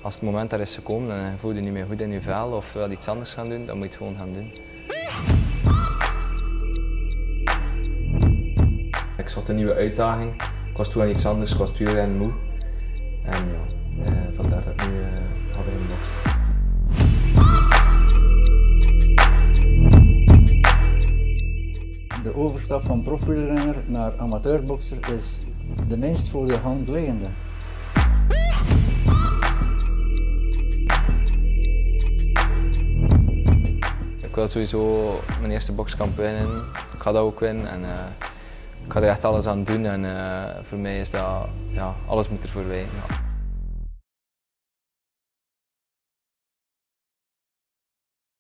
Als het moment daar is gekomen en je voelt je niet meer goed in je vel of wil iets anders gaan doen, dan moet je het gewoon gaan doen. Ik zocht een nieuwe uitdaging. Ik was toen aan iets anders, ik was 2 uur moe. En ja, vandaar dat ik nu ga beginnen boksen. De overstap van profwielrenner naar amateurbokser is de meest voor de hand liggende. Ik wil sowieso mijn eerste bokskamp winnen. Ik ga dat ook winnen en ik ga er echt alles aan doen. En voor mij is dat, ja, alles moet ervoor wijken. Ja.